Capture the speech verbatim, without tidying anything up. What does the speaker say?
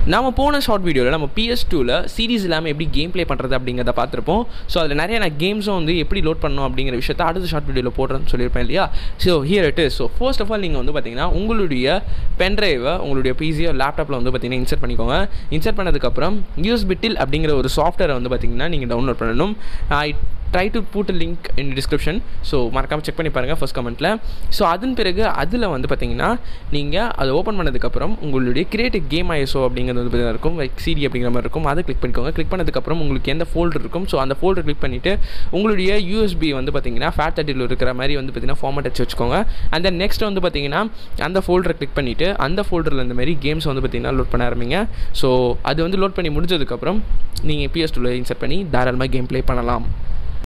நம்ம போன ஷார்ட் வீடியோவில் நம்ம P S two ல சீரிஸ் இல்லாமல் எப்படி கேம் ப்ளே பண்ணுறது அப்படிங்கிறத பார்த்துருப்போம். ஸோ அதில் நிறைய நான் கேம்ஸும் வந்து எப்படி லோட் பண்ணணும் அப்படிங்கிற விஷயத்தை அடுத்த ஷார்ட் வீடியோவில் போடுறேன்னு சொல்லியிருப்பேன் இல்லையா. So here it is. So first of all நீங்கள் வந்து பார்த்தீங்கன்னா உங்களுடைய பென்ட்ரைவை உங்களுடைய பிசியோ லேப்டாப்பில் வந்து பார்த்தீங்கன்னா இன்சர்ட் பண்ணிக்கோங்க. இன்சர்ட் பண்ணதுக்கப்புறம் யூஎஸ்பி டில் அப்படிங்கிற ஒரு சாஃப்ட்வேரை வந்து பார்த்தீங்கன்னா நீங்கள் டவுன்லோட் பண்ணணும். I try to put link in description. So மறக்காமல் செக் பண்ணி பாருங்கள் ஃபர்ஸ்ட் கமெண்ட்டில். ஸோ அதன் பிறகு அதில் வந்து பார்த்தீங்கன்னா நீங்கள் அதை ஓப்பன் பண்ணதுக்கப்புறம் உங்களுடைய கிரியேட்டிவ் கேம் ஐஎஸ்ஓ அப்படிங்கிறது வந்து பார்த்தீங்கன்னா இருக்கும், லைக் சிடி அப்படிங்கிற மாதிரி இருக்கும். அதை கிளிக் பண்ணிக்கோங்க. கிளிக் பண்ணதுக்கப்புறம் உங்களுக்கு எந்த ஃபோல்டர் இருக்கும், ஸோ அந்த ஃபோல்டர் கிளிக் பண்ணிவிட்டு உங்களுடைய யூஎஸ்பி வந்து பார்த்தீங்கன்னா ஃபேட் தேர்ட்டியில் இருக்கிற மாதிரி வந்து பார்த்தீங்கன்னா ஃபார்மேட் வச்சு வச்சுக்கோங்க. அண்ட் தென் நெக்ஸ்ட் வந்து பார்த்தீங்கன்னா அந்த ஃபோல்டரை கிளிக் பண்ணிவிட்டு அந்த ஃபோல்டரில் இந்த மாதிரி கேம்ஸ் வந்து பார்த்தீங்கன்னா லோட் பண்ண ஆரம்பிங்க. ஸோ அது வந்து லோட் பண்ணி முடிஞ்சதுக்கப்புறம் நீங்கள் P S two ல இன்சர்ட் பண்ணி தாராளமாக கேம் ப்ளே பண்ணலாம்.